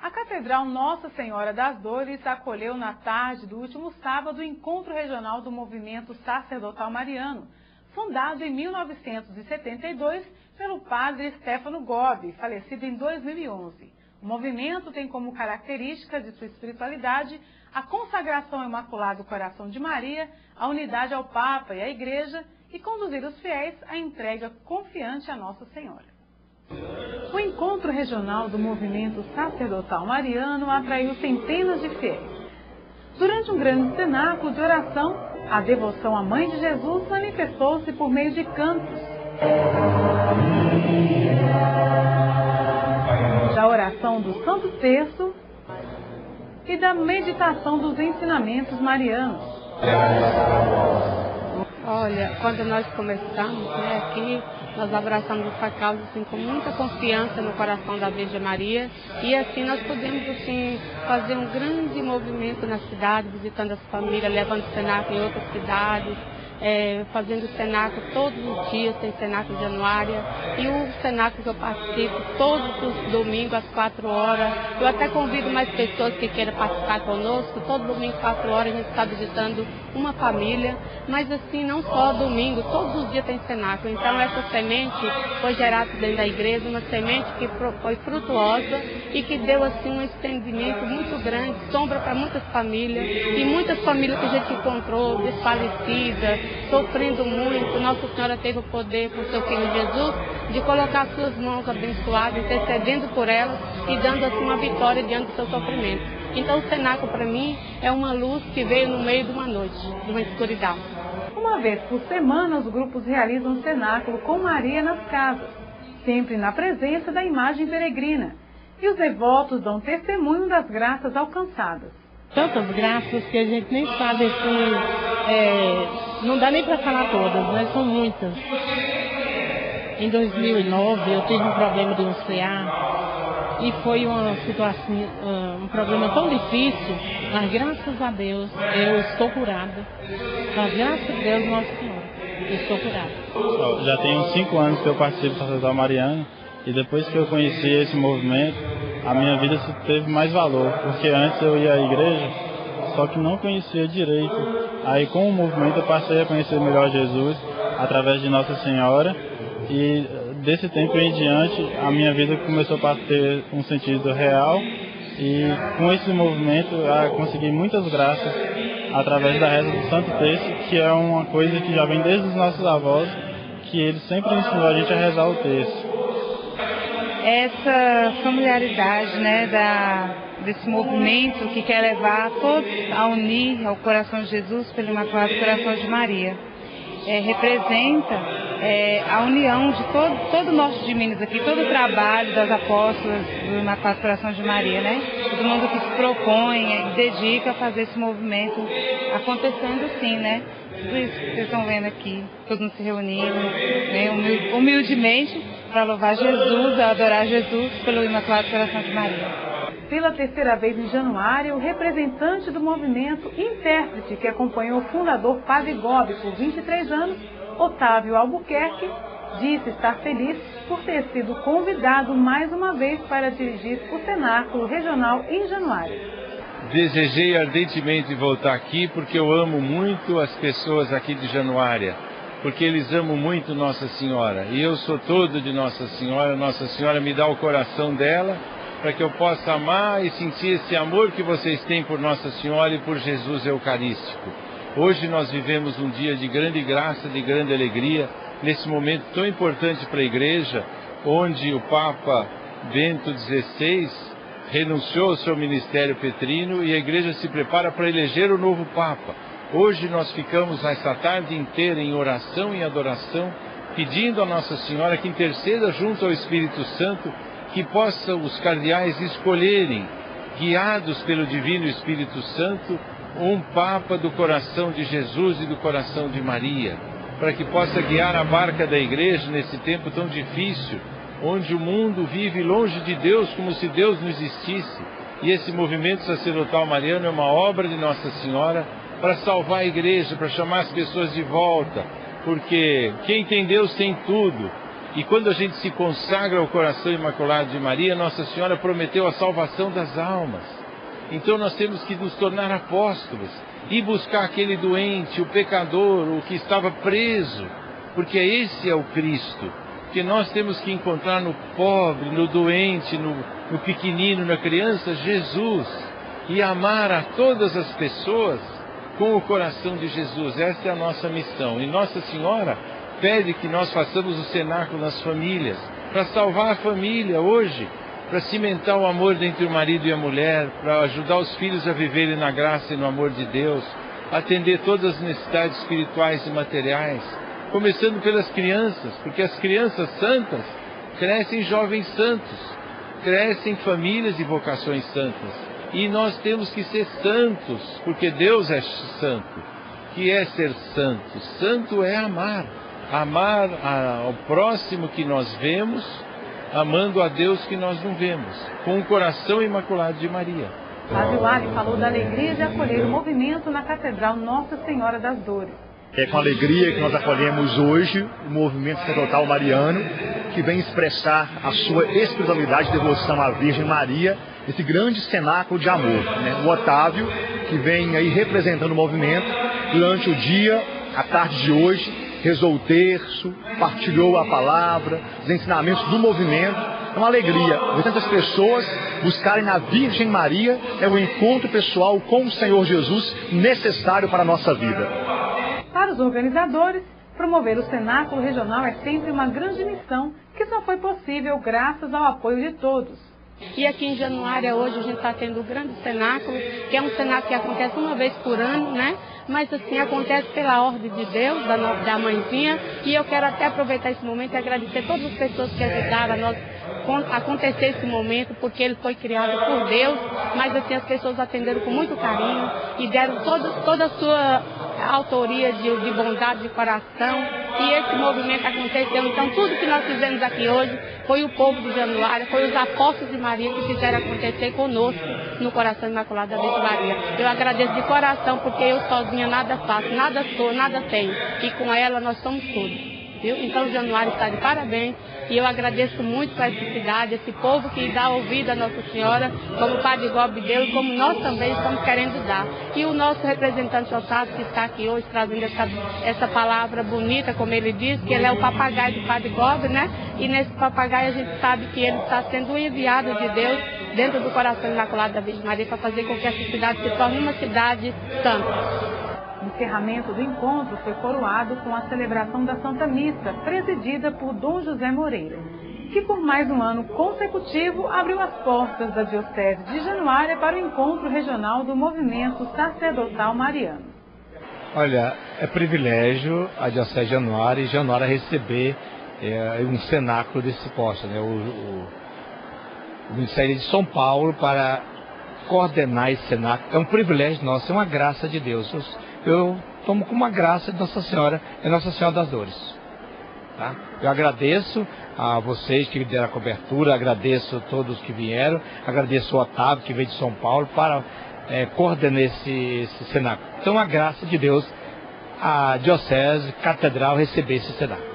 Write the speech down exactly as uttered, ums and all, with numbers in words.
A Catedral Nossa Senhora das Dores acolheu na tarde do último sábado o encontro regional do Movimento Sacerdotal Mariano, fundado em mil novecentos e setenta e dois pelo padre Stefano Gobbi, falecido em dois mil e onze. O movimento tem como característica de sua espiritualidade a consagração ao Imaculado Coração de Maria, a unidade ao Papa e à Igreja e conduzir os fiéis à entrega confiante a Nossa Senhora. O encontro regional do Movimento Sacerdotal Mariano atraiu centenas de fiéis. Durante um grande cenáculo de oração, a devoção à Mãe de Jesus manifestou-se por meio de cantos, da oração do Santo Terço e da meditação dos ensinamentos marianos. Olha, quando nós começamos, né, aqui, nós abraçamos essa causa assim, com muita confiança no coração da Virgem Maria e assim nós podemos assim, fazer um grande movimento na cidade, visitando as famílias, levando cenáculo em outras cidades, é, fazendo cenáculo todos os dias, tem cenáculo em Januária, e o cenáculo que eu participo todos os domingos às quatro horas. Eu até convido mais pessoas que queiram participar conosco. Todo domingo às quatro horas a gente está visitando uma família, mas assim, não só domingo, todos os dias tem cenáculo. Então essa semente foi gerada dentro da igreja, uma semente que foi frutuosa e que deu assim um estendimento muito grande, sombra para muitas famílias, e muitas famílias que a gente encontrou desfalecidas, sofrendo muito. Nossa Senhora teve o poder, por seu Filho Jesus, de colocar suas mãos abençoadas, intercedendo por elas e dando assim uma vitória diante do seu sofrimento. Então o cenáculo para mim é uma luz que veio no meio de uma noite, de uma escuridão. Uma vez por semana os grupos realizam um cenáculo com Maria nas casas, sempre na presença da imagem peregrina, e os devotos dão testemunho das graças alcançadas. Tantas graças que a gente nem sabe assim, é, não dá nem para falar todas, né? São muitas. Em dois mil e nove eu tive um problema de um C A e foi uma situação, um problema tão difícil, mas graças a Deus eu estou curada. Mas graças a Deus, Nossa Senhora, eu estou curada. Já tem uns cinco anos que eu participo do Sacerdotal Mariano e depois que eu conheci esse movimento, a minha vida teve mais valor, porque antes eu ia à igreja, só que não conhecia direito. Aí com o movimento eu passei a conhecer melhor Jesus, através de Nossa Senhora, e desse tempo em diante a minha vida começou a ter um sentido real, e com esse movimento eu consegui muitas graças, através da reza do Santo Terço, que é uma coisa que já vem desde os nossos avós, que eles sempre ensinou a gente a rezar o terço. Essa familiaridade, né, da, desse movimento que quer levar todos a unir ao coração de Jesus pelo Imaculado Coração de Maria. É, representa é, a união de todo, todo o norte de Minas aqui, todo o trabalho das apóstolas do Imaculado Coração de Maria, né? Todo mundo que se propõe e dedica a fazer esse movimento acontecendo sim, né? Tudo isso que vocês estão vendo aqui, todo mundo se reunindo, né, humildemente, para louvar Jesus, adorar Jesus pelo Imaculado Coração de Maria. Pela terceira vez em Januária, o representante do movimento, intérprete que acompanhou o fundador Padre Gobbi por vinte e três anos, Otávio Albuquerque, disse estar feliz por ter sido convidado mais uma vez para dirigir o cenáculo regional em Januária. Desejei ardentemente voltar aqui porque eu amo muito as pessoas aqui de Januária, porque eles amam muito Nossa Senhora, e eu sou todo de Nossa Senhora. Nossa Senhora me dá o coração dela, para que eu possa amar e sentir esse amor que vocês têm por Nossa Senhora e por Jesus Eucarístico. Hoje nós vivemos um dia de grande graça, de grande alegria, nesse momento tão importante para a Igreja, onde o Papa Bento dezesseis renunciou ao seu ministério petrino e a Igreja se prepara para eleger o novo Papa. Hoje nós ficamos essa tarde inteira em oração e adoração, pedindo a Nossa Senhora que interceda junto ao Espírito Santo, que possa os cardeais escolherem, guiados pelo Divino Espírito Santo, um Papa do coração de Jesus e do coração de Maria, para que possa guiar a barca da Igreja nesse tempo tão difícil, onde o mundo vive longe de Deus como se Deus não existisse. E esse movimento sacerdotal mariano é uma obra de Nossa Senhora para salvar a Igreja, para chamar as pessoas de volta, porque quem tem Deus tem tudo. E quando a gente se consagra ao coração imaculado de Maria, Nossa Senhora prometeu a salvação das almas. Então nós temos que nos tornar apóstolos e buscar aquele doente, o pecador, o que estava preso, porque esse é o Cristo, que nós temos que encontrar no pobre, no doente, no, no pequenino, na criança, Jesus, e amar a todas as pessoas com o coração de Jesus. Essa é a nossa missão. E Nossa Senhora pede que nós façamos o cenáculo nas famílias, para salvar a família hoje, para cimentar o amor entre o marido e a mulher, para ajudar os filhos a viverem na graça e no amor de Deus, atender todas as necessidades espirituais e materiais, começando pelas crianças, porque as crianças santas crescem jovens santos, crescem famílias e vocações santas. E nós temos que ser santos, porque Deus é santo. Que é ser santo? Santo é amar. Amar ao próximo que nós vemos, amando a Deus que nós não vemos, com o coração imaculado de Maria. Padre Wally falou da alegria de acolher o movimento na Catedral Nossa Senhora das Dores. É com alegria que nós acolhemos hoje o movimento sacerdotal mariano, que vem expressar a sua espiritualidade e devoção à Virgem Maria, esse grande cenáculo de amor, né? O Otávio, que vem aí representando o movimento, durante o dia, a tarde de hoje, rezou o terço, partilhou a palavra, os ensinamentos do movimento. É uma alegria ver tantas pessoas buscarem na Virgem Maria, é o encontro pessoal com o Senhor Jesus necessário para a nossa vida. Para os organizadores, promover o cenáculo regional é sempre uma grande missão que só foi possível graças ao apoio de todos. E aqui em Januária hoje a gente está tendo o grande cenáculo, que é um cenáculo que acontece uma vez por ano, né? Mas assim, acontece pela ordem de Deus, da, da mãezinha, e eu quero até aproveitar esse momento e agradecer todas as pessoas que ajudaram a nós acontecer esse momento, porque ele foi criado por Deus, mas assim, as pessoas atenderam com muito carinho e deram toda, toda a sua autoria de, de bondade de coração, e esse movimento aconteceu. Então tudo que nós fizemos aqui hoje foi o povo de Januária, foi os apóstolos de Maria que fizeram acontecer conosco no coração imaculado da Virgem Maria. Eu agradeço de coração, porque eu sozinha nada faço, nada sou, nada tenho, e com ela nós somos tudo. Viu? Então Januária está de parabéns, e eu agradeço muito para essa cidade, esse povo que dá ouvido a Nossa Senhora, como o Padre Gobi deu, e como nós também estamos querendo dar. E o nosso representante Otávio, que está aqui hoje trazendo essa, essa palavra bonita, como ele diz, que ele é o papagaio do Padre Gobi, né? E nesse papagaio a gente sabe que ele está sendo um enviado de Deus dentro do coração imaculado da Virgem Maria, para fazer com que essa cidade se torne uma cidade santa. O encerramento do encontro foi coroado com a celebração da Santa Missa, presidida por Dom José Moreira, que por mais um ano consecutivo abriu as portas da Diocese de Januária para o encontro regional do movimento sacerdotal mariano. Olha, é privilégio a Diocese de Januária e Januária receber é, um cenáculo desse posto, né? o, o, o Ministério de São Paulo para coordenar esse cenáculo. É um privilégio nosso, é uma graça de Deus. Eu, eu tomo como uma graça de Nossa Senhora, é Nossa Senhora das Dores. Tá? Eu agradeço a vocês que deram a cobertura, agradeço a todos que vieram, agradeço o Otávio que veio de São Paulo para é, coordenar esse, esse cenáculo. Então, a graça de Deus, a Diocese Catedral receber esse cenáculo.